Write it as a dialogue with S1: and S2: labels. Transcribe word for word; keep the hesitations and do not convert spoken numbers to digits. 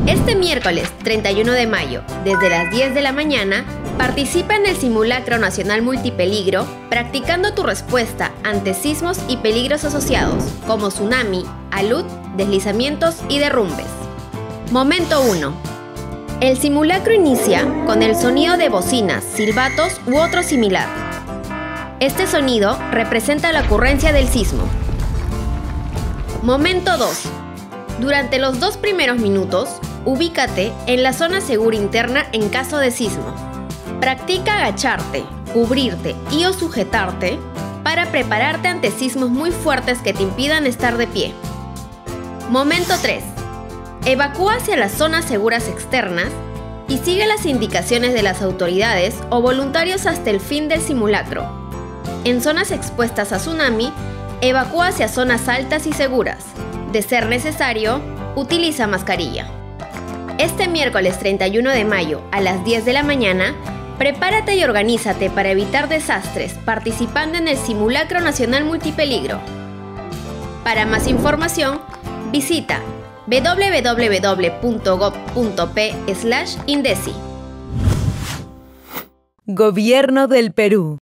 S1: Este miércoles treinta y uno de mayo, desde las diez de la mañana, participa en el Simulacro Nacional Multipeligro, practicando tu respuesta ante sismos y peligros asociados, como tsunami, alud, deslizamientos y derrumbes. Momento uno. El simulacro inicia con el sonido de bocinas, silbatos u otro similar. Este sonido representa la ocurrencia del sismo. Momento dos. Durante los dos primeros minutos, ubícate en la zona segura interna en caso de sismo. Practica agacharte, cubrirte y o sujetarte para prepararte ante sismos muy fuertes que te impidan estar de pie. Momento tres. Evacúa hacia las zonas seguras externas y sigue las indicaciones de las autoridades o voluntarios hasta el fin del simulacro. En zonas expuestas a tsunami, evacúa hacia zonas altas y seguras. De ser necesario, utiliza mascarilla. Este miércoles treinta y uno de mayo a las diez de la mañana, prepárate y organízate para evitar desastres participando en el Simulacro Nacional Multipeligro. Para más información, visita w w w punto gob punto pe slash indesi.
S2: Gobierno del Perú.